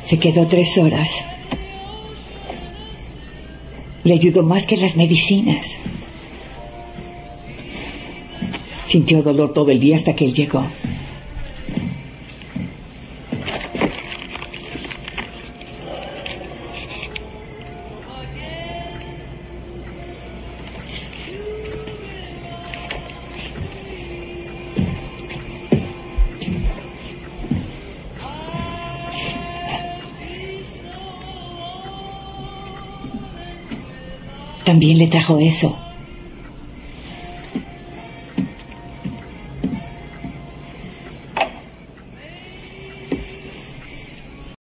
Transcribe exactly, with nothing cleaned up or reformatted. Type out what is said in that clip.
Se quedó tres horas. Le ayudó más que las medicinas. Sintió dolor todo el día hasta que él llegó. También le trajo eso.